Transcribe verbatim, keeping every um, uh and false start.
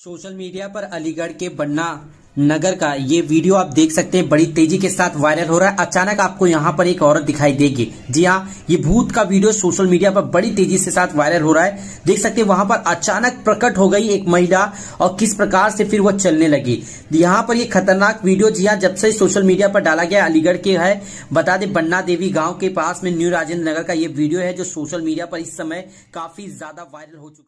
Social media पर अलीगढ़ के बन्ना नगर का ये वीडियो आप देख सकते हैं, बड़ी तेजी के साथ वायरल हो रहा है। अचानक आपको यहाँ पर एक औरत दिखाई देगी। जी हाँ, ये भूत का वीडियो सोशल मीडिया पर बड़ी तेजी से साथ वायरल हो रहा है। देख सकते हैं वहां पर अचानक प्रकट हो गई एक महिला और किस प्रकार से फिर वो चलने लगी। यहाँ पर ये खतरनाक वीडियो जी हाँ जब से सोशल मीडिया पर डाला गया अलीगढ़ के है। बता दें बन्ना देवी गाँव के पास में न्यू राजेंद्र नगर का ये वीडियो है जो सोशल मीडिया पर इस समय काफी ज्यादा वायरल हो चुका है।